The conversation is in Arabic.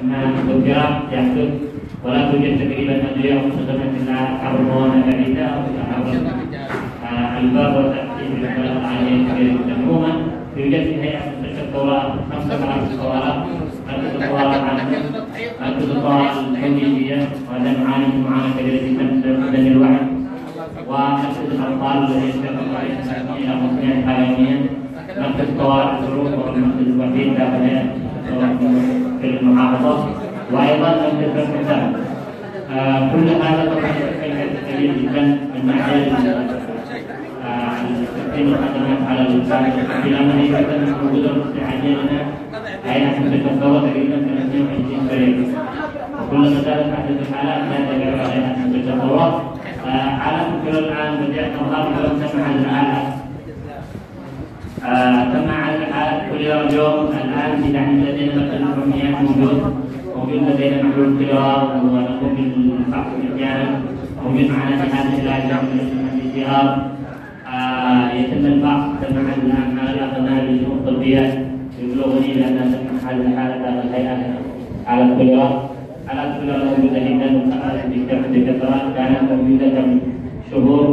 bergerak jatuh ولا توجد تقريبا أدوية مستخدمة إلا عبر موانع بعيدة أو عبر الباب والتأثير بالبلد العالية عموما يوجد في هيئة الدورات 5 دورات الدورات الحديدية وهذا نعاني معاناة كبيرة جدا من الوعي ومركز الأطفال الذي يستخدم إلى مصنع حاليا مركز طوارئ الظروف والمركز الوحيد داخل في المحافظة وأيضا مركز المحترم. كل هذا طبعا يتكلم كثير جدا من ناحية تقديم الخدمات على الإنسان إلى من يمكن وجود عندنا هيئة تتكون تقريبا 22 فريق وكل ما زالت تحدث الحالات لا تجرب عليها تتطور. على فكرة الآن بدأت نظام تسمع الحالة تم على الحالة كل يوم الآن في دعم لدينا مثل الحميات موجود لدينا محلول كيلوغرام ونقوم بالفحص مجانا موجود معنا في هذه الأجهزة من الجهاز يتم الفحص مع الأقناع الطبية يبلغني لأن تسمح هذه الحالة الهيئة على الكيلوغرام موجودة جدا بكثرة كانت موجودة من شهور